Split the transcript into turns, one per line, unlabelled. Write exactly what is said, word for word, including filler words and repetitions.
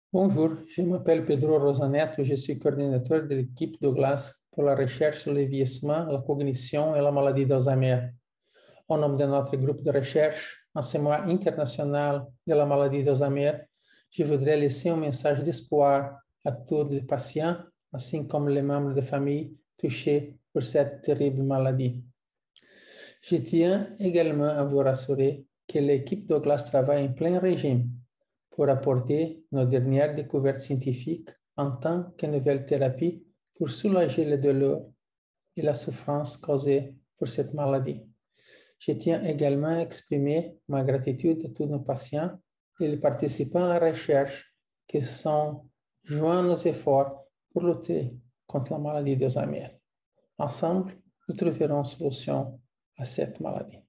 Bonjour, je m'appelle Pedro Rosaneto, je suis coordinateur de l'équipe Douglas pour la recherche sur le vieillissement, la cognition et la maladie d'Alzheimer. Au nom de notre groupe de recherche en ce mois international de la maladie d'Alzheimer, je voudrais laisser un message d'espoir à tous les patients, ainsi comme les membres de famille touchés par cette terrible maladie. Je tiens également à vous rassurer que l'équipe Douglas travaille en plein régime pour apporter nos dernières découvertes scientifiques en tant que nouvelles thérapies pour soulager la douleur et la souffrance causée par cette maladie. Je tiens également à exprimer ma gratitude à tous nos patients et les participants à la recherche qui sont joints nos efforts pour lutter contre la maladie d'Alzheimer. Ensemble, nous trouverons une solution à cette maladie.